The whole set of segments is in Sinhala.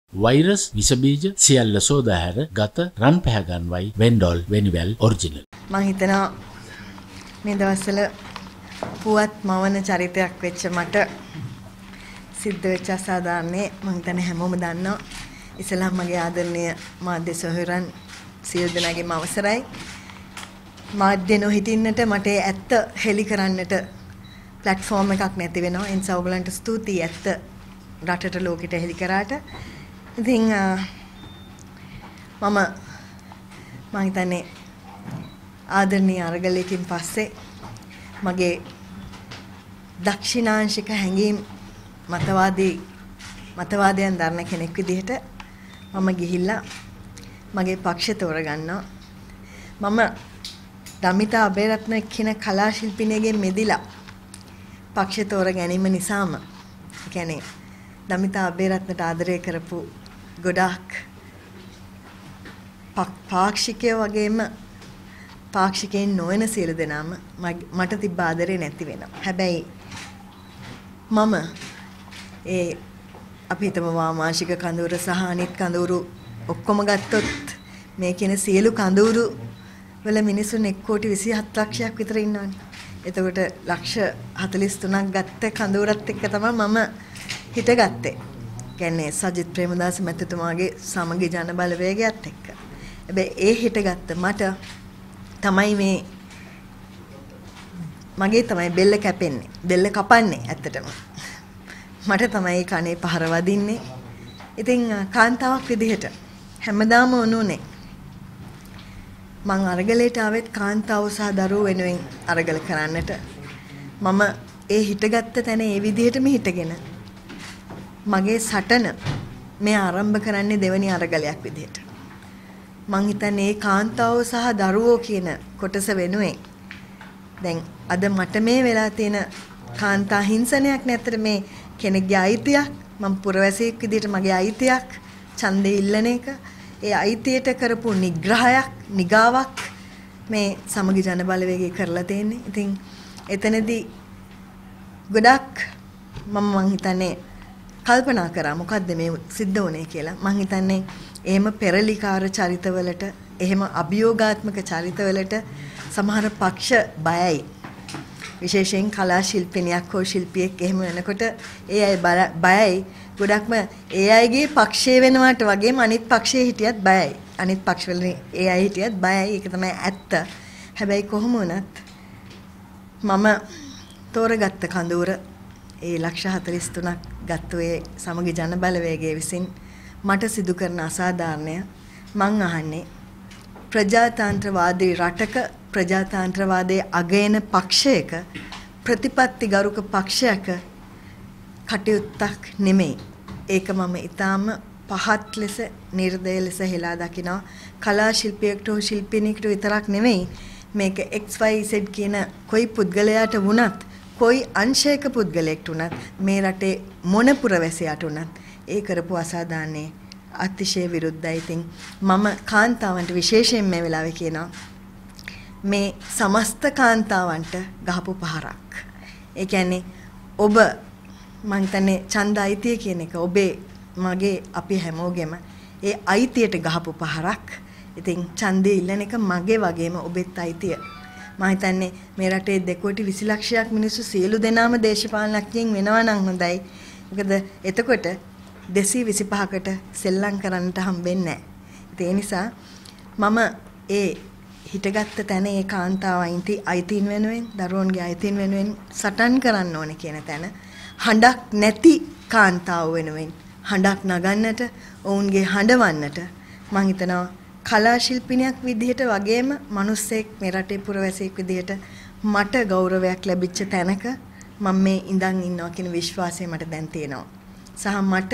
වෛරස් විස බීජ සියල්ල සෝදා හැර ගත රන් පැහැ ගන්වයි වෙන්ඩෝල් වෙනිවැල් ඔරිජිනල්. මම හිතනවා මේ දවස්වල පුවත් මවන චරිතයක් වෙච්ච මට සිද්ධ වෙච්ච අසාධාරණේ මම හිතන්නේ හැමෝම දන්නවා. ඉස්ලාම් මගේ ආදරණීය මාධ්‍ය සොහොයුරන් සියලු දෙනාගේම අවසරයි. මාධ්‍ය නොහිටින්නට මට ඇත්ත හෙලි කරන්නට platform එකක් නැති වෙනවා. ඒ නිසා ඔයගලන්ට ස්තුතියි ඇත්ත රටට ලෝකෙට හෙලි කරාට. ඉතින් මම හිතන්නේ ආදරණීය අරගලයකින් පස්සේ මගේ දක්ෂිණාංශික හැඟීම් මතවාදයන් දරන කෙනෙක් විදිහට මම ගිහිල්ලා මගේ පක්ෂය තෝරගන්නවා. මම දමිතා අබේරත්න කියන කලා ශිල්පිනියගෙන් මෙදිලා පක්ෂය තෝර ගැනීම නිසාම කියන්නේ දමිතා අබේරත්නට ආදරය කරපු ගොඩාක් පාක්ෂිකයෝ වගේම පාක්ෂිකයන් නොවන සියලු දෙනාම මට තිබ්බ ආදරේ නැති වෙනවා. හැබැයි මම අපි හිතමු වාමාංශික කඳවුර සහ අනිත් කඳවුරු ඔක්කොම ගත්තොත් මේ කියන සියලු කඳවුරු වල මිනිසුන් 1,27,00,000ක් විතර ඉන්නවනේ. එතකොට ලක්ෂ 43ක් ගත්ත කඳවුරත් එක්ක තමයි මම හිටගත්තේ. කියන්නේ සජිත් ප්‍රේමදාස මැතිතුමාගේ සමගි ජන බලවේගයත් එක්ක. හැබැයි ඒ හිටගත්ත මට තමයි මගේ තමයි බෙල්ල කැපෙන්නේ. බෙල්ල කපන්නේ ඇත්තටම. මට තමයි කනේ පහර වදින්නේ. ඉතින් කාන්තාවක් විදිහට හැමදාම වුණුනේ මං අරගලයට ආවෙත් කාන්තාව සහ දරුවෝ වෙනුවෙන් අරගල කරන්නට. මම ඒ හිටගත්ත තැන ඒ විදිහටම හිටගෙන මගේ සටන මේ ආරම්භ කරන්නේ දෙවෙනි අරගලයක් විදිහට. මං හිතන්නේ මේ කාන්තාව සහ දරුවෝ කියන කොටස වෙනුවෙන් දැන් අද මට මේ වෙලා තියෙන කාන්තා හිංසනයක් නැතර මේ කෙනෙක්ගේ අයිතියක් මම පුරවැසියෙක් විදිහට මගේ අයිතියක් ඡන්දේ ඉල්ලන එක ඒ අයිතියට කරපු නිගාවක් මේ සමගි ජන බලවේගය කරලා තියෙන්නේ. ඉතින් එතනදී ගොඩක් මම හිතන්නේ කල්පනා කරා මොකද්ද මේ සිද්ධ වුනේ කියලා. මම හිතන්නේ එහෙම පෙරලිකාර චරිතවලට එහෙම අභියෝගාත්මක චරිතවලට සමහර පක්ෂ බයයි. විශේෂයෙන් කලා ශිල්පිනියක් හෝ ශිල්පියෙක් එහෙම වෙනකොට ඒ අය බයයි. ගොඩක්ම ඒ අයගේ පක්ෂය වෙනවට වගේම අනිත් පක්ෂයේ හිටියත් බයයි. අනිත් පක්ෂවල ඒ අය හිටියත් බයයි. ඒක තමයි ඇත්ත. හැබැයි කොහොම වුණත් මම තෝරගත්ත කඳවුර ඒ ලක්ෂ 43ක් ගත්ත ඒ සමගි ජන බලවේගයේ විසින් මට සිදු කරන අසාධාරණය මං අහන්නේ ප්‍රජාතන්ත්‍රවාදී රටක ප්‍රජාතන්ත්‍රවාදයේ අගයන පක්ෂයක ප්‍රතිපත්තිගරුක පක්ෂයක කටයුත්තක් නෙමෙයි. ඒක මම ඊටාම පහත් ලෙස නිර්දය ලෙස හෙලා දකිනවා. කලා ශිල්පියෙකුට හෝ ශිල්පිනියෙකුට විතරක් නෙමෙයි මේක XYZ කියන කොයි පුද්ගලයාට වුණත් කොයි අංශයක පුද්ගලයෙක්ට වුණත් මේ රටේ මොන පුරවැසියාට වුණත් ඒ කරපු අසාධාරණේ අතිශය විරුද්ධයි. ඉතින් මම කාන්තාවන්ට විශේෂයෙන් මේ වෙලාවේ කියනවා මේ සමස්ත කාන්තාවන්ට ගහපු පහරක්. ඒ කියන්නේ ඔබ මම හිතන්නේ ඡන්ද අයිතිය කියන එක ඔබේ මගේ අපි හැමෝගෙම ඒ අයිතියට ගහපු පහරක්. ඉතින් ඡන්දේ ඉල්ලන එක මගේ වගේම ඔබෙත් අයිතිය. මම හිතන්නේ මේ රටේ 2,20,00,000ක් මිනිස්සු සියලු දෙනාම දේශපාලනඥයින් වෙනවා නම් හොඳයි. මොකද එතකොට 225කට සෙල්ලම් කරන්නට හම්බෙන්නේ නැහැ. ඒ නිසා මම ඒ හිටගත්ත තැන ඒ කාන්තාව අයිතීන් වෙනුවෙන් දරුවන්ගේ අයිතීන් වෙනුවෙන් සටන් කරන්න ඕනේ කියන තැන හඬක් නැති කාන්තාව වෙනුවෙන් හඬක් නගන්නට ඔවුන්ගේ හඬවන්නට මම හිතනවා කලා ශිල්පිනියක් විදිහට වගේම මිනිස්සෙක් මේ රටේ පුරවැසියෙක් විදිහට මට ගෞරවයක් ලැබිච්ච තැනක මම මේ ඉඳන් ඉන්නවා කියන විශ්වාසය මට දැන් තියෙනවා. සහ මට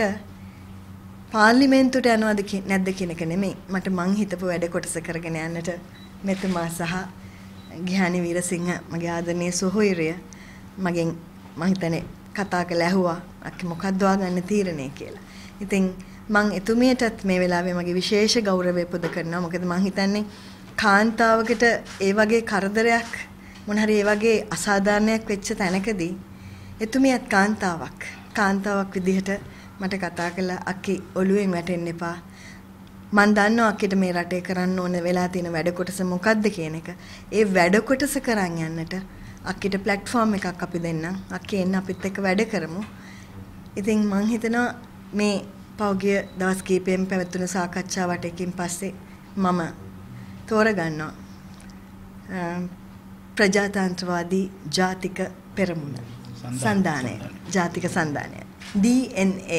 පාර්ලිමේන්තුවට යනවද නැද්ද කියන එක නෙමෙයි මට මං හිතපු වැඩ කොටස කරගෙන යන්නට මෙතුමා සහ ගිහානි වීරසිංහ මගේ ආදරණීය සොහොයුරිය මගෙන් මං හිතන්නේ කතා කරලා ඇහුවා අක්ක මොකක්ද වාගන්න තීරණය කියලා. ඉතින් මං එතුමියටත් මේ වෙලාවේ මගේ විශේෂ ගෞරවය පුද කරනවා. මොකද මං හිතන්නේ කාන්තාවකට ඒ වගේ කරදරයක් මොන හරි ඒ වගේ අසාධාරණයක් වෙච්ච තැනකදී එතුමියත් කාන්තාවක් විදිහට මට කතා කළා අක්කි ඔළුවෙන් වැටෙන්න එපා. මම දන්නවා අක්කිට මේ රටේ කරන්න ඕන වෙලා තියෙන වැඩ කොටස මොකක්ද කියන එක. ඒ වැඩ කොටස කරන් යන්නට අක්කිට ප්ලැට්ෆෝම් එකක් අපි දෙන්නම්. අක්කි එන්න අපිත් එක්ක වැඩ කරමු. ඉතින් මං හිතනවා මේ පෞගිය දවස් කීපෙම පැවතුණු සාකච්ඡාවට එකින් පස්සේ මම තෝරගන්නවා ප්‍රජාතන්ත්‍රවාදී ජාතික පෙරමුණ සන්ධානය ජාතික සන්ධානය DNA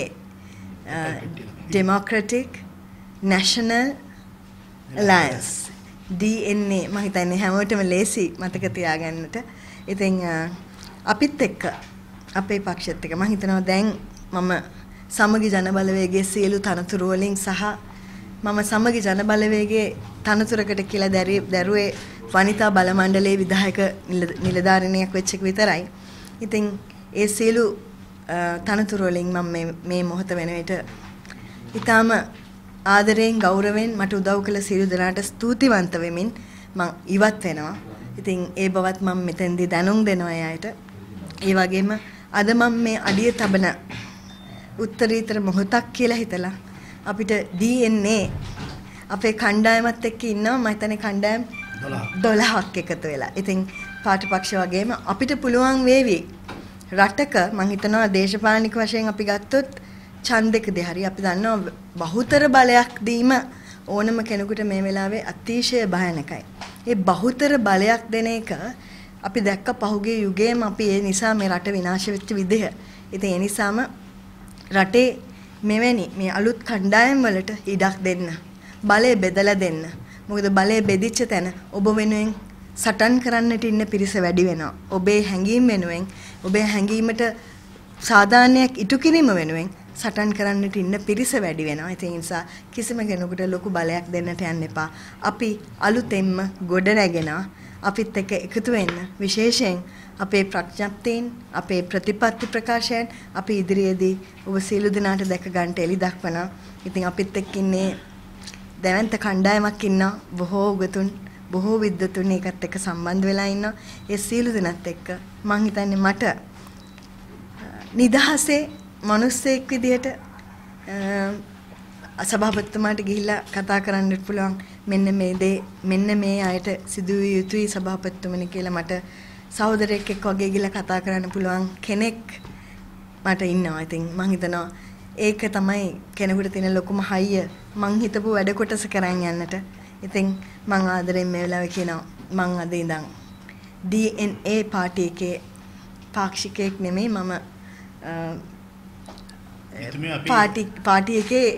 Democratic National Alliance DNA මම හිතන්නේ හැමෝටම ලේසි මතක තියාගන්නට. ඉතින් අපිත් එක්ක අපේ පක්ෂෙත් එක්ක මම හිතනවා දැන් මම සමගි ජනබලවේගයේ සියලු තනතුරු වලින් සහ මම සමගි ජනබලවේගයේ තනතුරකට කියලා දැරුවේ වනිතා බල මණ්ඩලයේ විධායක නිලධාරිනියක් වෙච්ච එක විතරයි. ඉතින් ඒ සියලු තනතුරු වලින් මම මේ මොහොත වෙන විට ඊටාම ආදරයෙන් ගෞරවයෙන් මට උදව් කළ සියලු දෙනාට ස්තුතිවන්ත වෙමින් මම ඉවත් වෙනවා. ඉතින් ඒ බවත් මම මෙතෙන්දී දැනුම් දෙනවා එයාට. ඒ වගේම අද මම මේ අඩිය තබන උත්තරීතර මොහොතක් කියලා හිතලා අපිට DNA අපේ කණ්ඩායමත් එක්ක ඉන්නවා. මම හිතන්නේ කණ්ඩායම් 12ක් එකතු වෙලා. ඉතින් පාටපක්ෂ වගේම අපිට පුළුවන් වේවි රටක මම හිතනවා දේශපාලනික වශයෙන් අපි ගත්තොත් ඡන්දකදී හරි අපි දන්නවා බහුතර බලයක් දීම ඕනම කෙනෙකුට මේ වෙලාවේ අතිශය භයානකයි. ඒ බහුතර බලයක් දෙන එක අපි දැක්ක පහුගිය යුගයේම අපි ඒ නිසා මේ රට විනාශ වෙච්ච විදිහ. ඉතින් ඒ නිසාම රටේ මෙවැනි මේ අලුත් කණ්ඩායම් වලට ඉඩක් දෙන්න. බලය බෙදලා දෙන්න. මොකද බලය බෙදිච්ච තැන ඔබ වෙනුවෙන් සටන් කරන්නට ඉන්න පිරිස වැඩි වෙනවා. ඔබේ හැඟීම් වෙනුවෙන් ඔබේ හැඟීමට සාධාරණයක් ඉටු කිරීම වෙනුවෙන් සටන් කරන්නට ඉන්න පිරිස වැඩි වෙනවා. ඒ නිසා කිසිම කෙනෙකුට ලොකු බලයක් දෙන්නට යන්න එපා. අපි අලුතෙන්ම ගොඩ නැගෙනවා. අපිත් එක්ක එකතු වෙන්න. විශේෂයෙන් අපේ ප්‍රඥප්තීන්, අපේ ප්‍රතිපත්ති ප්‍රකාශයන් අපි ඉදිරියේදී ඔබ සියලු දෙනාට දැක ගන්නට එලි දක්වනවා. ඉතින් අපිත් එක්ක ඉන්නේ දැවැන්ත කණ්ඩායමක් ඉන්නවා. බොහෝ උගතුන්, බොහෝ විද්වතුන් ඒකත් එක්ක සම්බන්ධ වෙලා ඉන්නවා. ඒ සියලු දෙනාත් එක්ක මම හිතන්නේ මට නිදහසේ මිනිස්සෙක් විදියට සභාපතිතුමාට ගිහිල්ලා කතා කරන්නත් පුළුවන්. මෙන්න මේ දේ මෙන්න මේ අයට සිදුවිය යුතුයි සභාපතිතුමනි කියලා මට සහෝදරයෙක් එක්ක වගේ ගිහිල්ලා කතා කරන්න පුළුවන් කෙනෙක් මට ඉන්නවා. ඉතින් මම හිතනවා ඒක තමයි කෙනෙකුට තියෙන ලොකුම හයිය. මං හිතපු වැඩ කොටස කරන් යන්නට. ඉතින් මං ආදරෙන් මේ වෙලාවේ කියනවා මං අද ඉඳන් DNA පාටි එකේ පාක්ෂිකයෙක් නෙමෙයි මම පාටි එකේ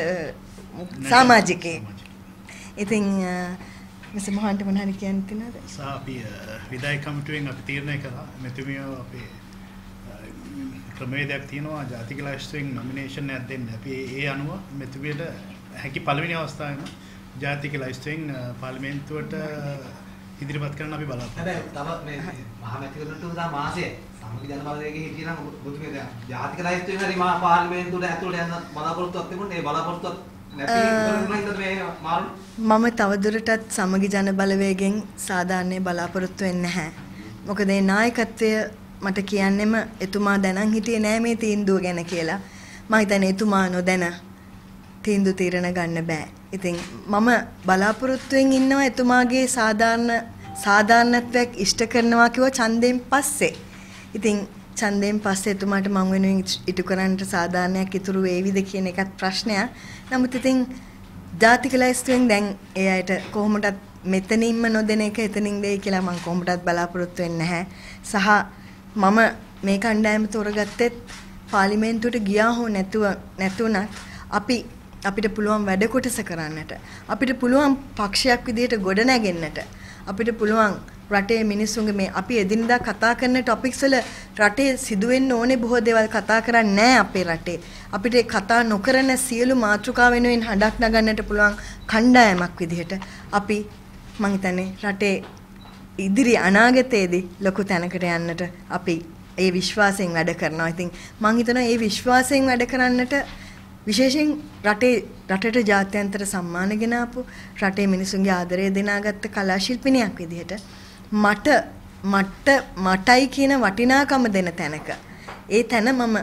සමාජිකයෙක්. ඉතින් මිස් මොහන්ට මොනවද කියන්න තියෙනවද? අපි විදායි කමිටුවෙන් අපි තීරණය කළා මෙතුමිය අපේ ක්‍රමවේදයක් තියෙනවා ජාතික ලයිස්තුවෙන් නොමිනේෂන් එකක් දෙන්න. අපි ඒ අනුව මෙතුමියට හැකි පළවෙනි අවස්ථාවේම ජාතික ලයිස්තුවෙන් පාර්ලිමේන්තුවට ඉදිරිපත් කරන්න අපි බලාපොරොත්තු වෙනවා. හැබැයි තව මේ මහා මැතිවරණට උදා මාසයේ සමගි ජනබලවේගයේ හිටියනම් ඔබතුමිය දැන් ජාතික ලයිස්තුවෙන් හරි මහා පාර්ලිමේන්තුවට ඇතුළට යන බලාපොරොත්තුවක් තිබුණේ. ඒ බලාපොරොත්තුවත් නැති වෙනුනයිද මේ මාරු? මම තවදුරටත් සමගි ජනබලවේගයෙන් සාධාරණේ බලාපොරොත්තු වෙන්නේ නැහැ. මොකද ඒ නායකත්වය මට කියන්නෙම එතුමා දැනන් හිටියේ නෑ මේ තීන්දුව ගැන කියලා. මම හිතන්නේ එතුමා නොදැන තීන්දුව తీරන ගන්න බෑ. ඉතින් මම බලාපොරොත්තුෙන් ඉන්නවා එතුමාගේ සාධාරණත්වයක් ඉෂ්ට කරනවා කිව්ව ඡන්දයෙන් පස්සේ. ඉතින් ඡන්දයෙන් පස්සේ එතුමාට මම වෙනුවෙන් ඉටු කරන්නට සාධාරණයක් ඉතුරු වේවිද කියන එකත් ප්‍රශ්නයක්. නමුත් ඉතින් ජාතික ලයිස්තුවෙන් දැන් ඒ අයට කොහොමදත් මෙතනින්ම නොදෙන එක එතනින් දෙයි කියලා මම කොහොමදත් බලාපොරොත්තු වෙන්නේ නැහැ. සහ මම මේ කණ්ඩායම තෝරගත්තෙත් පාර්ලිමේන්තුවට ගියා හෝ නැතුණත් අපිට පුළුවන් වැඩ කොටස කරන්නට, අපිට පුළුවන් පක්ෂයක් විදිහට ගොඩ නැගෙන්නට, අපිට පුළුවන් රටේ මිනිස්සුන්ගේ මේ අපි එදිනදා කතා කරන ටොපික්ස් වල රටේ සිදුවෙන්න ඕනේ බොහෝ දේවල් කතා කරන්නේ නැහැ අපේ රටේ. අපිට කතා නොකරන සියලු මාතෘකා වෙනුවෙන් හඬක් නගන්නට පුළුවන් කණ්ඩායමක් විදිහට අපි මම හිතන්නේ රටේ ඉදිරි අනාගතයේදී ලොකු තැනකට යන්නට අපි ඒ විශ්වාසයෙන් වැඩ කරනවා. ඉතින් මම හිතනවා මේ විශ්වාසයෙන් වැඩ කරන්නට විශේෂයෙන් රටට ජාත්‍යන්තර සම්මාන ගෙන ආපු රටේ මිනිසුන්ගේ ආදරය දෙනාගත්ත කලා ශිල්පිනියක් විදිහට මටයි කියන වටිනාකම දෙන තැනක ඒ තැන මම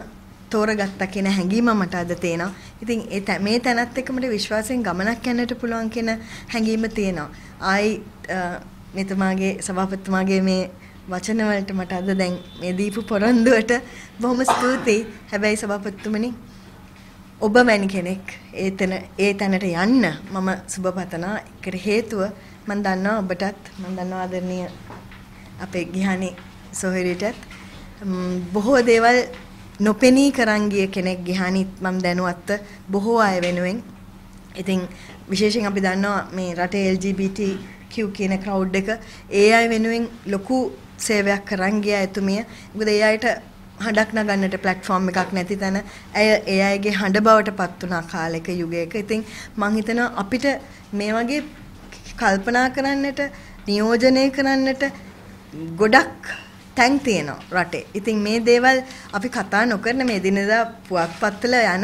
තෝරගත්තා කියන හැඟීම මට අද තියෙනවා. ඉතින් මේ තැනත් එක්ක මට විශ්වාසයෙන් ගමනක් යන්නට පුළුවන් කියන හැඟීම තියෙනවා. ආයි මෙතුමාගේ සභාපතිතුමාගේ මේ වචන වලට මට අද දැන් මේ දීපු පොරොන්දුවට බොහොම ස්තුතියි. හැබැයි සභාපතිතුමනි ඔබ වැනි කෙනෙක් ඒ තැනට යන්න මම සුබ පතනවා. ඒකට හේතුව මම දන්නවා ඔබටත් මම දන්නවා ආදරණීය අපේ ගිහානි සොහරිටත් බොහෝ දේවල් නොපෙනී කරන් ගිය කෙනෙක් ගිහානිත් මම දැනුවත් බොහෝ අය වෙනුවෙන්. ඉතින් විශේෂයෙන් අපි දන්නවා මේ රටේ LGBTQ කියන ක්‍රවුඩ් එක ඒ අය වෙනුවෙන් ලොකු සේවයක් කරන් ගියා එතුමිය. මොකද ඒ අයට හඬක් නගන්නට ප්ලැට්ෆෝම් එකක් නැති තැන ඒ අයගේ හඬ බවට පත් වුණා කාලයක යුගයක. ඉතින් මම හිතනවා අපිට මේ වගේ කල්පනා කරන්නට නියෝජනය කරන්නට ගොඩක් තැන් තියෙනවා රටේ. ඉතින් මේ දේවල් අපි කතා නොකරන මේ දිනදා පුවත්පත්වල යන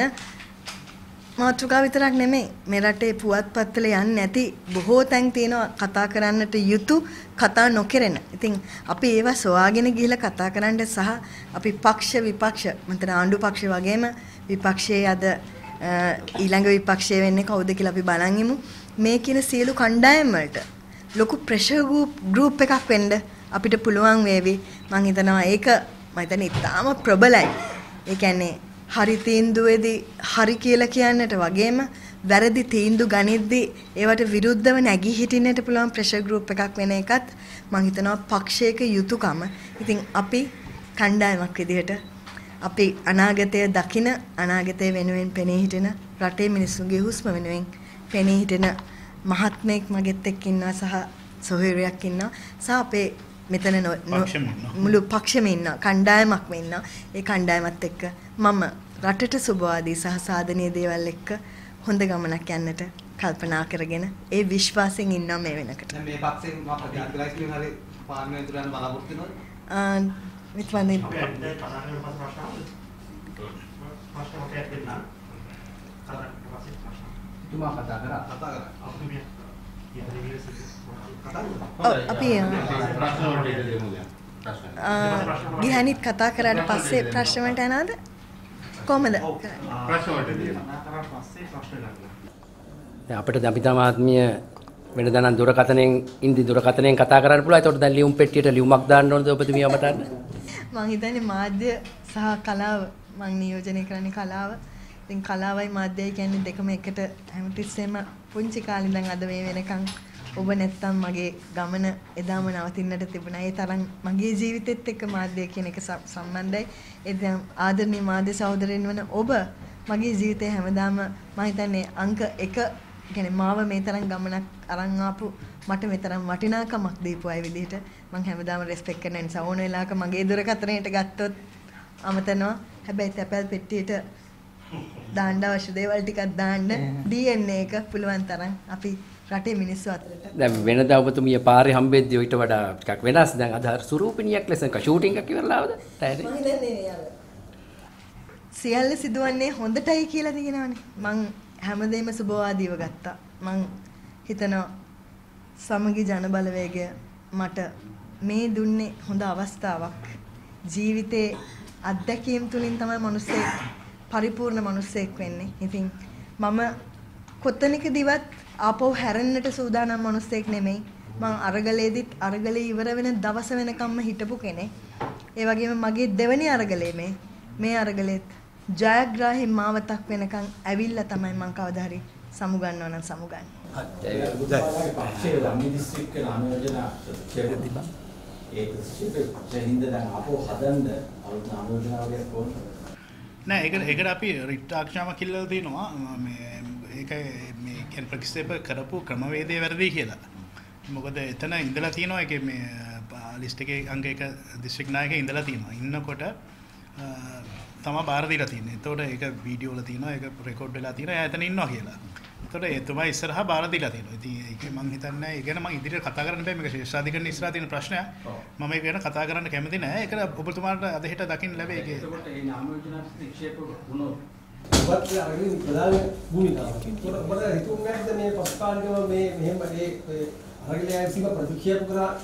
මාතෘකාව විතරක් නෙමෙයි මේ රටේ පුවත්පත්වල යන්නේ නැති බොහෝ තැන් තියෙනවා කතා කරන්නට යුතු කතා නොකරන. ඉතින් අපි ඒවා සොයාගෙන ගිහිල්ලා කතා කරන්න සහ අපි පක්ෂ විපක්ෂ මන්තර ආණ්ඩු පක්ෂ වගේම විපක්ෂයේ අද ඊළඟ විපක්ෂය වෙන්නේ කවුද කියලා අපි බලන් ඉමු. මේ කියන සියලු කණ්ඩායම් වලට ලොකු ප්‍රෙෂර් ගෲප් එකක් වෙන්න අපිට පුළුවන් වේවි. මම හිතනවා ඒක මම හිතන්නේ ඉතාම ප්‍රබලයි. ඒ කියන්නේ හරි තීන්දුවේදී හරි කියලා කියන්නට වගේම වැරදි තීන්දුව ගනිද්දී ඒවට විරුද්ධව නැගී හිටින්නට පුළුවන් ප්‍රෙෂර් ගෲප් එකක් වෙන එකත් මම හිතනවා පක්ෂයක යුතුයකම. ඉතින් අපි කණ්ඩායමක් විදිහට අපි අනාගතය දකින අනාගතය වෙනුවෙන් පෙනී හිටින රටේ මිනිස්සුන්ගේ හුස්ම වෙනුවෙන් පෙනී හිටින මහත්මයෙක් මගෙත් එක්ක ඉන්නවා සහ සොහොයුරියක් ඉන්නවා සහ අපේ මෙතන මුළු පක්ෂෙම ඉන්න කණ්ඩායමක්ම ඉන්න. ඒ කණ්ඩායමත් එක්ක මම රටට සුබවාදී සහ සාධනීය දේවල් එක්ක හොඳ ගමනක් යන්නට කල්පනා කරගෙන ඒ විශ්වාසයෙන් ඉන්නවා මේ වෙනකොට. දැන් මේ පක්ෂයෙන් මම ප්‍රතික්‍රියා කියන හරි පාර්ලිමේන්තුවට යන බලාපොරොත්තු වෙනවද? විත්වන්නේ තුමා කතා කරා. අපි ගිහානිත් කතා කරාට පස්සේ ප්‍රශ්න වලට යනවාද කොහමද අපිට අපිටමාත්මීය වෙනදා නම් දුරකථනයෙන් ඉන්දි දුරකථනයෙන් කතා කරන්න පුළුවන්. ඒකට දැන් ලියුම් පෙට්ටියට ලියුමක් දාන්න ඕනද ඔබතුමිය මතන්න? මම හිතන්නේ මාධ්‍ය සහ කලාව මම නියෝජනය කරන්නේ කලාව. ඉතින් කලාවයි මාධ්‍යයි කියන්නේ දෙකම එකට හැමතිස්සෙම පුංචි කාලේ ඉඳන් අද මේ වෙනකන් ඔබ නැත්තම් මගේ ගමන එදාම නවතින්නට තිබුණා. ඒ තරම් මගේ ජීවිතෙත් එක්ක මාධ්‍ය කියන එක සම්බන්ධයි. ඒ දැන් ආදරණීය මාධ්‍ය සහෝදරයන් වන ඔබ මගේ ජීවිතේ හැමදාම මම හිතන්නේ අංක 1 කියන්නේ මාව මේ තරම් ගමනක් අරන් ආපු මට මේ තරම් වටිනාකමක් දීපු අය විදිහට මම හැමදාම රෙස්පෙක්ට් කරන නිසා ඕන වෙලාවක මගේ දුරකථනයට ගත්තොත් අමතනවා. හැබැයි තැපැල් පෙට්ටියට දාන්න අවශ්‍ය දේවල් ටිකක් දාන්න DNA එක පුළුවන් තරම් අපි රටේ මිනිස්සු අතරට. දැන් වෙනදා ඔබතුමිය පාරේ හම්බෙද්දී ඊට වඩා ටිකක් වෙනස්. දැන් අද සුරූපිනියක් ලෙස ෂූටින් එකක් ඉවරලා ආවද? ටයරේ. මම දන්නේ අර සියල්ල සිදුවන්නේ හොඳටයි කියලා කියනවනේ. මං හැමදේම සුබවාදීව ගත්තා. මං හිතනවා සමගි ජන බලවේගය මට මේ දුන්නේ හොඳ අවස්ථාවක්. ජීවිතේ අත්දැකීම් තුලින් තමයි මිනිස්සෙක් පරිපූර්ණ මිනිස්සෙක් වෙන්නේ. ඉතින් මම කොතනකදීවත් ආපහු හැරෙන්නට සූදානම් මිනිස්සෙක් නෙමෙයි. මං අරගලේදිත් අරගලේ ඉවර වෙන දවස වෙනකම්ම හිටපු කෙනෙක්. ඒ වගේම මගේ දෙවෙනි අරගලේ මේ අරගලෙත් ජයග්‍රාහී මාවතක් වෙනකන් ඇවිල්ලා තමයි මං කවදා හරි සමුගන්නවා නම් සමුගන්නේ. පක්ෂයේ ළමයි දිස්ත්‍රික්කේ ආයෝජන කෙරෙද්දී ඒ ප්‍රතිශීල දැන් අපෝ හදන්න අලුත් ආයෝජනාවලියක් කොහොමද? නෑ ඒකට අපි රිට්ටාක්ෂාම කිල්ලලා තිනවා මේ ඒකයි මේ කියන්නේ ප්‍රතික්ෂේප කරපු ක්‍රමවේදය වැරදි කියලා. මොකද එතන ඉඳලා තිනවා ඒකේ මේ ලිස්ට් එකේ අංක 1 දිස්ත්‍රික් නායකයෙක් ඉඳලා තිනවා. ඉන්නකොට තමයි බාර දීලා තියෙන්නේ. ඒතකොට ඒක වීඩියෝ වල තියෙනවා, ඒක රෙකෝඩ් වෙලා තියෙනවා. එයා එතන ඉන්නවා කියලා. ඒතකොට එතුමා ඉස්සරහා බාර දීලා තියෙනවා. ඉතින් ඒක මම හිතන්නේ ඒ ගැන මම ඉදිරියට කතා කරන්න බෑ. මේක ශේෂාධිකරණ ඉස්සරහා තියෙන ප්‍රශ්නයක්. මම ඒක ගැන කතා කරන්න කැමති නෑ. ඒක ඔබතුමාට අද හෙට දකින්න ලැබෙයි ඒකේ. ඒකට ඒ නාම යෝජනා ප්‍රතික්ෂේප වුණොත් ඔබත් අරගෙන ප්‍රධාන භූමිකාවක්. ඔබට හිතුන්නේ මේ පස්කාලිකව මේ මෙහෙම ඒ අරගලයන් සීම ප්‍රතික්ෂේප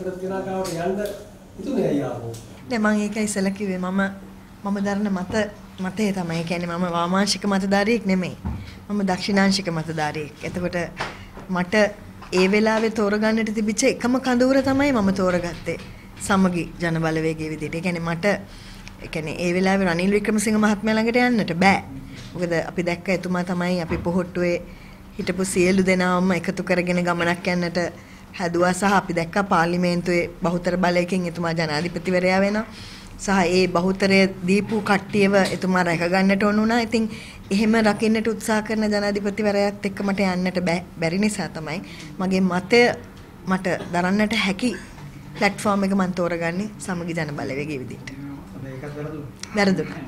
කරගෙන යන්න හිතුනේ අයියාවෝ. නෑ මම ඒක ඉස්සෙල්ලා කිව්වේ මම දරන මත මතය තමයි. කියන්නේ මම වාමාංශික මතධාරියෙක් නෙමෙයි. මම දක්ෂිණාංශික මතධාරියෙක්. එතකොට මට ඒ වෙලාවේ තෝරගන්නට තිබිච්ච එකම කඳවුර තමයි මම තෝරගත්තේ. සමගි ජන බලවේගයේ විදිහට. ඒ කියන්නේ මට ඒ වෙලාවේ රනිල් වික්‍රමසිංහ මහත්මයා ළඟට යන්නට බෑ. මොකද අපි දැක්ක එතුමා තමයි අපි පොහොට්ටුවේ හිටපු සියලු දෙනාම එකතු කරගෙන ගමනක් යන්නට හැදුවා සහ අපි දැක්කා පාර්ලිමේන්තුවේ බහුතර බලයකින් එතුමා ජනාධිපතිවරයා වෙනවා. සහ ඒ බහුතරය දීපු කට්ටියව එතුමා රැක ගන්නට ඕන වුණා. ඉතින් එහෙම රකින්නට උත්සාහ කරන ජනාධිපතිවරයාත් එක්ක මට යන්නට බැරි නිසා තමයි මගේ මතය මට දරන්නට හැකි platform එක මම තෝරගන්නේ සමගි ජන බලවේගයේ විදිහට. වැරදුනා.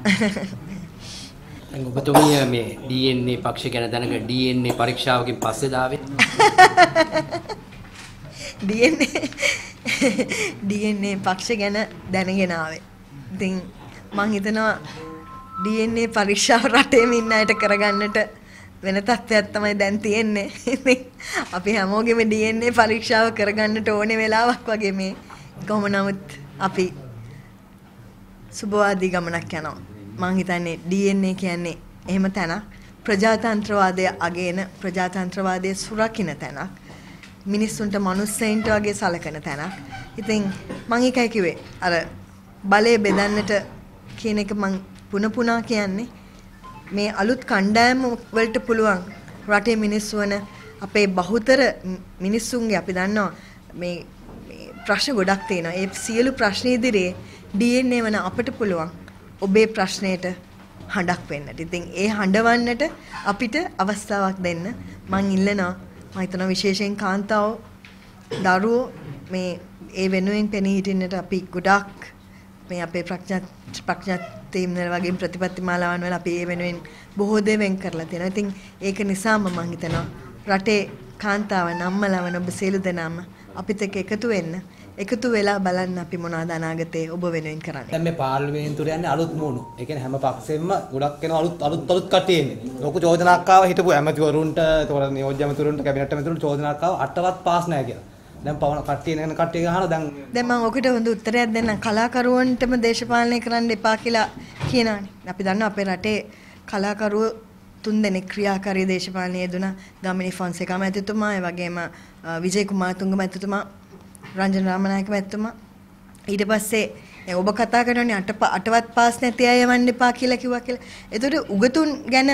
ඔබතුමිය මේ DNA පක්ෂ ගැන දැනග DNA පරීක්ෂාවකින් පස්සේ දාවේ. DNA පක්ෂ ගැන දැනගෙන ආවේ. ඉතින් මං හිතනවා DNA පරීක්ෂාව රටේම ඉන්න අයට කරගන්නට වෙන තත්ත්වයක් තමයි දැන් තියෙන්නේ. ඉතින් අපි හැමෝගෙම DNA පරීක්ෂාව කරගන්නට ඕනේ වෙලාවක් වගේ මේ කොහොම නමුත් අපි සුබවාදී ගමනක් යනවා. මං හිතන්නේ DNA කියන්නේ එහෙම තැනක් ප්‍රජාතන්ත්‍රවාදය අගේන ප්‍රජාතන්ත්‍රවාදයේ සුරකින්න තැනක්. මිනිස්සුන්ට මනුස්සයින්ට වගේ සලකන තැනක්. ඉතින් මං එකයි කිව්වේ අර බලය බෙදන්නට කියන එක මං පුන කියන්නේ මේ අලුත් කණ්ඩායම වලට පුළුවන් රටේ මිනිස්සු වන අපේ බහුතර මිනිස්සුන්ගේ අපි දන්නවා මේ ප්‍රශ්න ගොඩක් තියෙනවා. ඒ සියලු ප්‍රශ්න ඉදිරියේ DNA වන අපිට පුළුවන් ඔබේ ප්‍රශ්නයට හඬක් වෙන්නට. ඉතින් ඒ හඬවන්නට අපිට අවස්ථාවක් දෙන්න මං ඉල්ලනවා. මම හිතනවා විශේෂයෙන් කාන්තාවෝ දරුවෝ මේ ඒ වෙනුවෙන් පෙනී හිටින්නට අපි ගොඩක් මේ අපේ ප්‍රඥාතීම් වගේ ප්‍රතිපත්ති මාලාවන් වල අපි ඒ වෙනුවෙන් බොහෝ දේ වෙන් කරලා තියෙනවා. ඉතින් ඒක නිසාම මම හිතනවා රටේ කාන්තාවන් අම්මලාවන් ඔබ සියලු දෙනාම අපිත් එක්ක එකතු වෙන්න. එකතු වෙලා බලන්න අපි මොනවද අනාගතේ ඔබ වෙනුවෙන් කරන්නේ. දැන් මේ පාර්ලිමේන්තුවට යන්නේ අලුත් මූණු. ඒ කියන්නේ හැම පක්ෂෙම ගොඩක් වෙන අලුත් කට්ටිය එන්නේ. ලොකු චෝදනාවක් ආව හිටපු ඇමතිවරුන්ට, ඒතකොට නියෝජ්‍ය ඇමතිවරුන්ට, කැබිනට් ඇමතිවරුන්ට චෝදනාවක් ආව අටවත් පාස් නැහැ කියලා. දැන් පවන කට්ටිය නේන කට්ටිය ගහනවා දැන් මම ඔකට හොඳ උත්තරයක් දෙන්නම්. කලාකරුවන්ටම දේශපාලනය කරන්න එපා කියලා කියනවානේ. අපි දන්නවා අපේ රටේ කලාකරුවෝ 3 දෙනෙක් ක්‍රියාකාරී දේශපාලනයේ යෙදුණා. ගාමිණී ෆොන්සේකා මැතිතුමා, ඒ වගේම විජේ කුමාරතුංග මැතිතුමා, රංජන රාමනායක මැතිතුමා. ඊට පස්සේ ඔබ කතා කරනෝනේ අටවත් පාස් නැති අය යවන්න එපා කියලා කිව්වා කියලා. ඒතකොට උගතුන් ගැන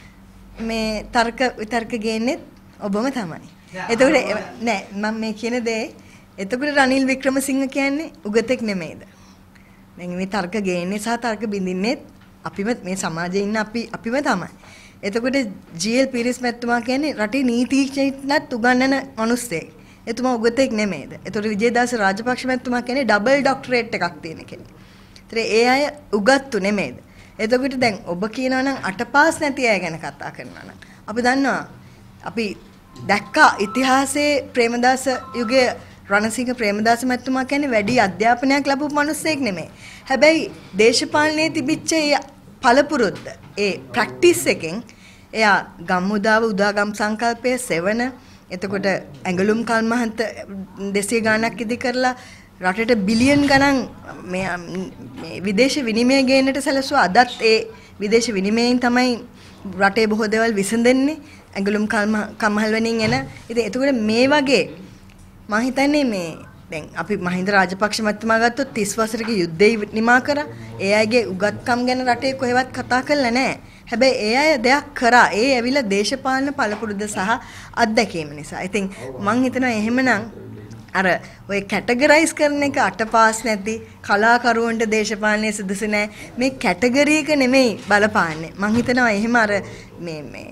මේ තර්ක විතර්ක ගේන්නේ ඔබම තමයි. එතකොට නෑ මම මේ කියන දේ එතකොට රනිල් වික්‍රමසිංහ කියන්නේ උගතෙක් නෙමෙයිද? දැන් මේ තර්ක ගේන්නේ සහ තර්ක බින්දින්නේ අපිම මේ සමාජයේ ඉන්න අපිම තමයි. එතකොට ජී.එල්. පීරිස් මැතිතුමා කියන්නේ රටේ නීතිඥයින්ටත් උගන්වන මිනිස්සෙක්. එතුමා උගතෙක් නෙමෙයිද? එතකොට විජේදාස රාජපක්ෂ මැතිතුමා කියන්නේ ඩබල් ડોක්ටරේට් එකක් තියෙන කෙනෙක්. ඒතර ඒ අය උගත්තු නෙමෙයිද? එතකොට දැන් ඔබ කියනවා නම් අටපාස් නැති අය ගැන කතා කරනවා නම් අපි දන්නවා අපි දැක්කා ඉතිහාසයේ ප්‍රේමදාස යුගයේ රණසිංහ ප්‍රේමදාස මැතිතුමා කියන්නේ වැඩි අධ්‍යාපනයක් ලැබපු මිනිස්සෙක් නෙමෙයි. හැබැයි දේශපාලනයේ තිබිච්ච ඒ පළපුරුද්ද ඒ ප්‍රැක්ටිස් එකෙන් එයා ගම්මුදාව උදාගම් සංකල්පය සෙවන එතකොට ඇඟලුම් කල්මහන්ත 200 ගණනක් ඉදි කරලා රටට බිලියන් ගණන් මේ විදේශ විනිමය ගේන්නට සැලසුවා. අදත් ඒ විදේශ විනිමයෙන් තමයි රටේ බොහෝ දේවල් විසඳෙන්නේ. ඇඟලුම් කම්හල් වලින් එන. ඉතින් එතකොට මේ වගේ මම හිතන්නේ මේ දැන් අපි මහින්ද රාජපක්ෂ මැතිතුමා ගත්තොත් 30 වසරක යුද්ධය නිමා කරා. ඒ අයගේ උගත්කම් ගැන රටේ කොහෙවත් කතා කරලා නැහැ. හැබැයි ඒ අය දෙයක් කරා. ඒ ඇවිල්ලා දේශපාලන පළපුරුද්ද සහ අත්දැකීම නිසා. ඉතින් මම හිතනවා එහෙමනම් අර ඔය කැටගරයිස් කරන එක අටපාස් නැති කලාකරුවන්ට දේශපාලනයේ සුදුසු නැහැ. මේ කැටගරි එක නෙමෙයි බලපාන්නේ. මම හිතනවා එහෙම අර මේ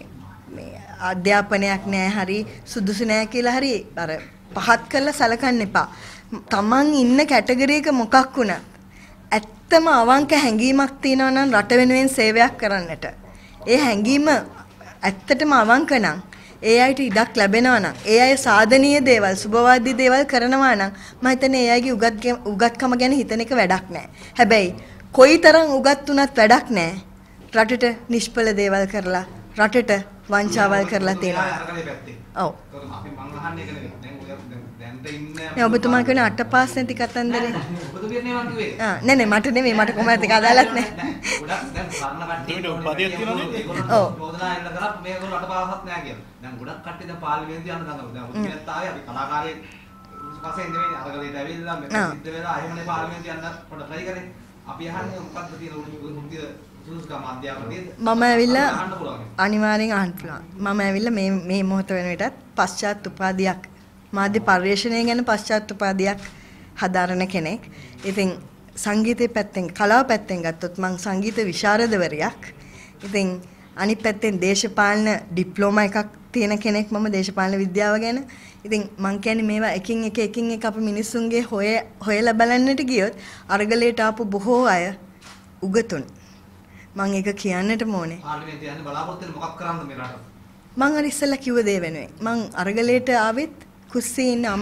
අධ්‍යාපනයක් නැහැ හරි සුදුසු නැහැ කියලා හරි අර පහත් කරලා සලකන්න එපා. Taman ඉන්න කැටගරි එක මොකක් වුණත් ඇත්තම අවංක හැඟීමක් තියෙනවා නම් රට වෙනුවෙන් සේවයක් කරන්නට. ඒ හැඟීම ඇත්තටම අවංක නම් ඒ අයට ඉඩක් ලැබෙනවා නම් ඒ අය සාධනීය දේවල් සුබවාදී දේවල් කරනවා නම් මම හිතන්නේ ඒ අයගේ උගත්කම ගැන හිතන එක වැඩක් නැහැ. හැබැයි කොයිතරම් උගත් වුණත් වැඩක් නැහැ. රටට නිෂ්ඵල දේවල් කරලා රටට වංචාවල් කරලා තියෙනවා. ඔව්. අපි මං අහන්නේ ඒක නෙවෙයි. දැන් ඔය දැන්ට ඉන්නේ නෑ ඔබතුමා කියන 8 පාස් නැති කතන්දරේ. ඔබතුමියනේ මං කිව්වේ. නෑ මට නෙවෙයි මට කොහොමද ඒක අදාළත් නෑ. ගොඩක් දැන් සරණ කට්ටියට උපාධියක් තියෙනවනේ. ඔව්. චෝදනා එල්ල කරා මේගොල්ලෝ 8 පාසක් නෑ කියලා. දැන් ගොඩක් කට්ටිය දැන් පාර්ලිමේන්තුවේ යන දඟලනවා. දැන් ඔබතුමියත් ආවේ අපි කලාකාරයෙක් පස්සේ නෙවෙයි අරගලේට ඇවිල්ලා මෙතන සිද්ධ වෙලා එහෙමනේ පාර්ලිමේන්තුවේ යන්න පොඩ try කරේ. අපි අහන්නේ මොකක්ද තියෙන උන්තිය සුසුකම අධ්‍යාපනයේද? මම ඇවිල්ලා අනිවාර්යෙන් අහන්න පුළුවන්. මම ඇවිල්ලා මේ මොහොත වෙන විටත් පශ්චාත් උපාධියක් මාධ්‍ය පර්යේෂණය ගැන පශ්චාත් උපාධියක් හදාරන කෙනෙක්. ඉතින් සංගීතයේ පැත්තෙන් කලාව පැත්තෙන් ගත්තොත් මම සංගීත විශාරදවරියක්. ඉතින් අනිත් පැත්තෙන් දේශපාලන ඩිප්ලෝමා එකක් තියෙන කෙනෙක් මම දේශපාලන විද්‍යාව ගැන. ඉතින් මං කියන්නේ මේවා එකින් එක අපි මිනිස්සුන්ගේ හොයලා බලන්නට ගියොත් අරගලයට ආපු බොහෝ අය උගතුන්. මං ඒක කියන්නට ඕනේ. පාර්ලිමේන්තුවේ යන්න බලාපොරොත්තු වෙන මොකක් කරන්නද මේ රට? මං අර ඉස්සෙල්ලා කිව්ව දේ වෙනුවෙන් මං අරගලයට ආවෙත් කුස්සියේ ඉන්න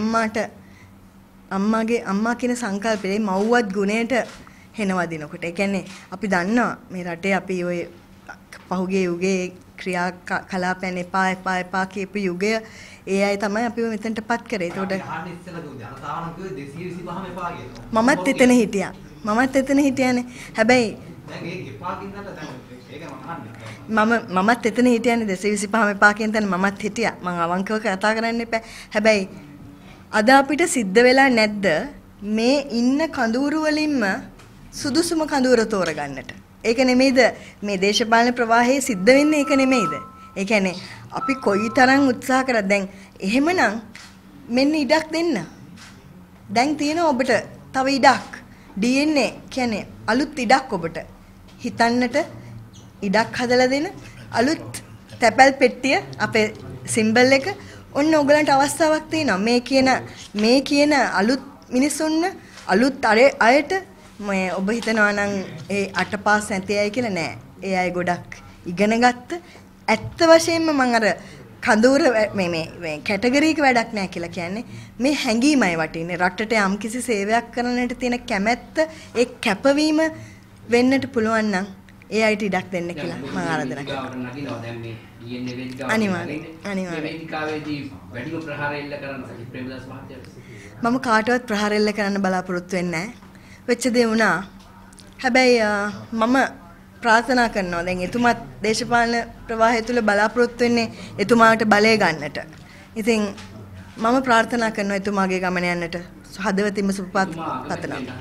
අම්මා කියන සංකල්පේ මව්වත් ගුණයට හෙනවදිනකොට. ඒ කියන්නේ අපි දන්නවා මේ රටේ අපි ඔය පහුගිය යුගයේ ක්‍රියා කලාපයන් එපා කියපු යුගය ඒ අය තමයි අපිව මෙතනටපත් කරේ. ඒකට ආන්න ඉස්සෙල්ලා කිව්ව ජනතාවනම් කිව්වේ 225ම එපා කියලා. මමත් එතන හිටියා. හිටියානේ. හැබැයි දැන් ඒ එපා කියන දැන් ඒක මම අහන්නේ. මමත් එතන හිටියානේ 225ම එපා කියන තැන මමත් හිටියා. මම අවංකව කතා කරන්න එපා. හැබැයි අද අපිට සිද්ධ වෙලා නැද්ද මේ ඉන්න කඳුරු වලින්ම සුදුසුම කඳුර තෝරගන්නට? ඒක නෙමෙයිද මේ දේශපාලන ප්‍රවාහයේ සිද්ධ වෙන්නේ? ඒක නෙමෙයිද? ඒ කියන්නේ අපි කොයිතරම් උත්සාහ කරත් දැන් එහෙමනම් මෙන්න ඉඩක් දෙන්න. දැන් තියෙන ඔබට තව ඉඩක්. DNA කියන්නේ අලුත් ඉඩක් ඔබට. හිතන්නට ඉඩක් හදලා දෙන අලුත් තැපැල් පෙට්ටිය අපේ සිම්බල් එක ඔන්න ඔයගලන්ට අවස්ථාවක් තියෙනවා. මේ කියන අලුත් මිනිස්සුන්න අලුත් අයට මේ ඔබ හිතනවා නම් ඒ 8 පාස් නැති අය කියලා නෑ. ඒ අය ගොඩක් ඉගෙන ගත්ත. ඇත්ත වශයෙන්ම මම අර කඳවුර මේ කැටගරි එක වැඩක් නෑ කියලා කියන්නේ මේ හැඟීමයි වටින්නේ. රටට යම්කිසි සේවයක් කරන්නට තියෙන කැමැත්ත ඒ කැපවීම වෙන්නට පුළුවන් නම් ඒ අයට ඉඩක් දෙන්න කියලා මම ආරාධනා කරනවා. දැන් මේ DNA වේදිකාව අනිවාර්යයෙන් වේදිකාවේදී වැඩිම ප්‍රහාර එල්ල කරන සජිත් ප්‍රේමදාස මහත්තයා මම කාටවත් ප්‍රහාර එල්ල කරන්න බලාපොරොත්තු වෙන්නේ නැහැ. වෙච්ච දේ වුණා. හැබැයි මම ප්‍රාර්ථනා කරනවා දැන් එතුමාත් දේශපාලන ප්‍රවාහය තුල බලාපොරොත්තු වෙන්නේ එතුමාට බලය ගන්නට. ඉතින් මම ප්‍රාර්ථනා කරනවා එතුමාගේ ගමන යන්නට හදවතින්ම සුපපත් පතනවා.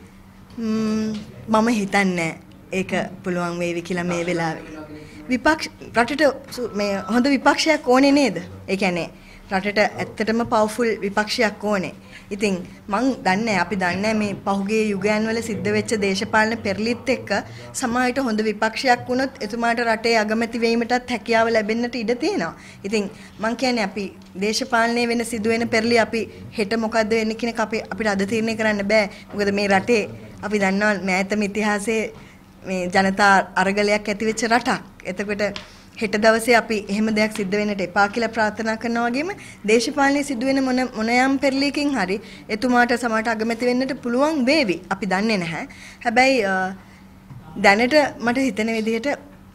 මම හිතන්නේ ඒක පුළුවන් වේවි කියලා මේ වෙලාවේ. රටට මේ හොඳ විපක්ෂයක් ඕනේ නේද? ඒ කියන්නේ රටට ඇත්තටම පවර්ෆුල් විපක්ෂයක් ඕනේ. ඉතින් මං දන්නේ අපි දන්නේ මේ පහුගිය යුගයන් වල සිද්ධ වෙච්ච දේශපාලන පෙරලිත් එක්ක සමාජයට හොඳ විපක්ෂයක් වුණොත් එතුමාට රටේ අගමැති වීමටත් හැකියාව ලැබෙන්නට ඉඩ තියෙනවා. ඉතින් මං කියන්නේ අපි දේශපාලනයේ වෙන සිදුවෙන පෙරලි අපි හෙට මොකද්ද වෙන්නේ කියන එක අපිට අද තීරණය කරන්න බෑ. මොකද මේ රටේ අපි දන්නවා මෑතම ඉතිහාසයේ මේ ජනතා අරගලයක් ඇති වෙච්ච රටක්. එතකොට හෙට දවසේ අපි එහෙම දෙයක් සිද්ධ වෙන්නට එපා කියලා ප්‍රාර්ථනා කරනවා වගේම දේශපාලනයේ සිදුවෙන මොන යම් පෙරලියකින් හරි එතුමාට සමහරට අගමැති වෙන්නට පුළුවන් වේවි. අපි දන්නේ නැහැ. හැබැයි දැනට මට හිතෙන විදිහට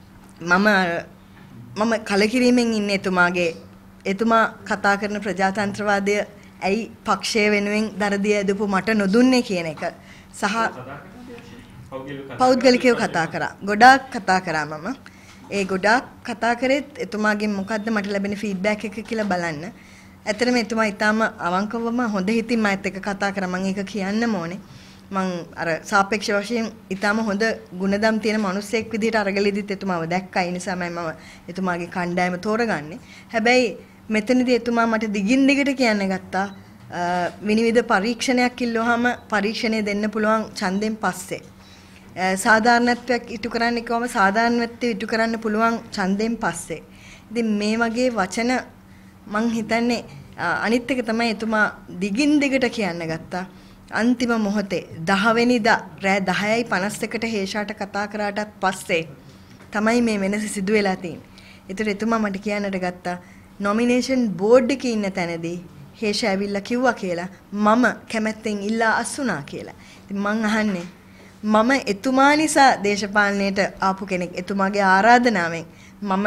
මම කලකිරීමෙන් ඉන්නේ එතුමා කතා කරන ප්‍රජාතන්ත්‍රවාදය ඇයි පක්ෂය වෙනුවෙන් දරදිය ඇදපු මට නොදුන්නේ කියන එක සහ පෞද්ගලිකව කතා කරා. ගොඩාක් කතා කරා මම. ඒ ගොඩාක් කතා කරෙත් එතුමාගෙන් මොකද්ද මට ලැබෙන ෆීඩ්බැක් එක කියලා බලන්න. ඇත්තටම එතුමා ඊටාම අවංකවම හොඳ හිතින් මයිත් එක්ක කතා කරා. මම ඒක කියන්නම ඕනේ. මං අර සාපේක්ෂ වශයෙන් ඊටාම හොඳ ගුණදම් තියෙන මිනිස්සෙක් විදිහට අරගලෙදිත් එතුමාව දැක්කා. ඒ නිසාමයි මම එතුමාගේ කණ්ඩායම තෝරගන්නේ. හැබැයි මෙතනදී එතුමා මට දිගින් දිගට කියන්න ගත්තා විනිවිද පරීක්ෂණයක් ඉල්ලුවාම පරීක්ෂණය දෙන්න පුළුවන් ඡන්දෙන් පස්සේ. සාධාරණත්වයක් ඉටු කරන්න කිව්වම සාධාරණත්වය ඉටු කරන්න පුළුවන් ඡන්දෙන් පස්සේ. ඉතින් මේ වගේ වචන මං හිතන්නේ අනිත් එක තමයි එතුමා දිගින් දිගට කියන්න ගත්තා. අන්තිම මොහොතේ 10 වෙනිදා රෑ 10:51ට හේෂාට කතා කරාටත් පස්සේ තමයි මේ වෙනස සිදු වෙලා තියෙන්නේ. ඒතර එතුමා මට කියන්නට ගත්තා නොමිනේෂන් බෝඩ් එකේ ඉන්න තැනදී හේෂ ඇවිල්ලා කිව්වා කියලා මම කැමැත්තෙන් ඉල්ලා අස්සුනා කියලා. ඉතින් මං අහන්නේ මම එතුමා නිසා දේශපාලනයට ආපු කෙනෙක්. එතුමාගේ ආරාධනාවෙන් මම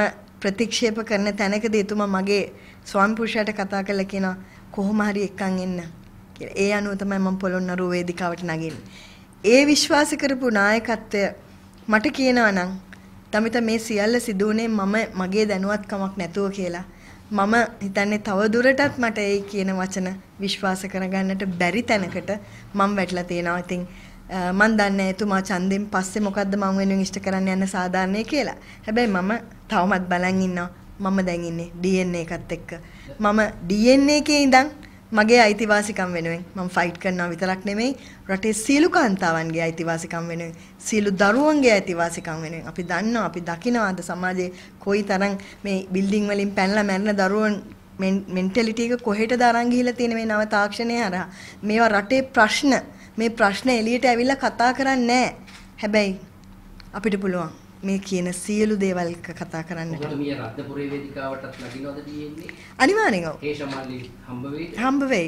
ප්‍රතික්ෂේප කරන තැනකදී එතුමා මගේ ස්වාමි පුරුෂයාට කතා කරලා කියනවා කොහොම හරි එක්කන් එන්න කියලා. ඒ අනුව තමයි මම පොළොන්නරුව වේදිකාවට නගින්නේ. ඒ විශ්වාස කරපු නායකත්වය මට කියනවා නම් තමිත මේ සියල්ල සිදු වුණේ මගේ දැනුවත්කමක් නැතුව කියලා. මම හිතන්නේ තව දුරටත් මට ඒ කියන වචන විශ්වාස කරගන්නට බැරි තැනකට මම වැටලා තියෙනවා. ඉතින් මම දන්නේ එතුමා ඡන්දෙන් පස්සේ මොකද්ද මම වෙනුවෙන් ඉෂ්ට කරන්න යන සාධාරණේ කියලා. හැබැයි මම තවමත් බලන් ඉන්නවා. මම දැන් ඉන්නේ DNA එකත් එක්ක. මම DNA එකේ ඉඳන් මගේ අයිතිවාසිකම් වෙනුවෙන් මම ෆයිට් කරනවා විතරක් නෙමෙයි රටේ සියලු කාන්තාවන්ගේ අයිතිවාසිකම් වෙනුවෙන් සියලු දරුවන්ගේ අයිතිවාසිකම් වෙනුවෙන් අපි දන්නවා අපි දකිනවා අද සමාජයේ කොයිතරම් මේ බිල්ඩින් වලින් පැනලා මැරෙන දරුවන් මෙන්ටැලිටි එක කොහෙටද අරන් ගිහිලා තියෙන මේ නව තාක්ෂණය හරහා මේවා රටේ ප්‍රශ්න මේ ප්‍රශ්න එළියට ඇවිල්ලා කතා කරන්නේ නැහැ. හැබැයි අපිට පුළුවන් මේ කියන සියලු දේවල් කතා කරන්න. ඔබට මේ රත්නපුරේ වේදිකාවටත් නගිනවද තියෙන්නේ? අනිවාර්යෙන්ම. හේෂමල්ලි හම්බ වෙයි. හම්බ වෙයි.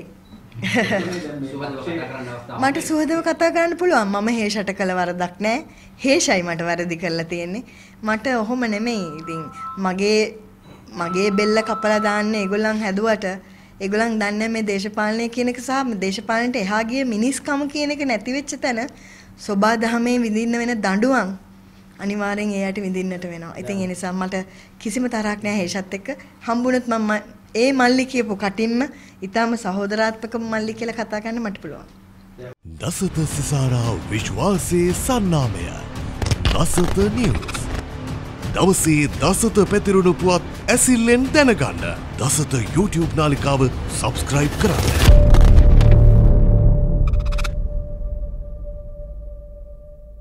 මට සුහදව කතා කරන්න පුළුවන්. මම හේෂට කළ වරදක් නැහැ. හේෂයි මට වැරදි කරලා තියෙන්නේ. මට ඔහොම නෙමෙයි. ඉතින් මගේ බෙල්ල කපලා දාන්නේ ඒගොල්ලන් හැදුවට ඒගොල්ලන් දන්නේ මේ දේශපාලනය කියන එක සහ දේශපාලනට එහා ගිය මිනිස්කම කියන එක නැති වෙච්ච තැන සෝබා දහමේ විඳින්න වෙන දඬුවම් අනිවාර්යෙන් එයාට විඳින්නට වෙනවා. ඉතින් ඒ නිසා මට කිසිම තරහක් නැහැ හේෂත් එක්ක. හම්බුනොත් මම ඒ මල්ලි කියපු කටින්ම ඊටාම සහෝදරාත්මක මල්ලි කියලා කතා කරන්න මට පුළුවන්. දසත සිසාරා විශ්වාසයේ සන්නාමය. දසත නිවුස්. දවසේ දසත පැතිරුණු පුවත් ඇසිල්ලෙන් දැනගන්න. දසත YouTube නාලිකාව සබ්ස්ක්‍රයිබ් කරන්න.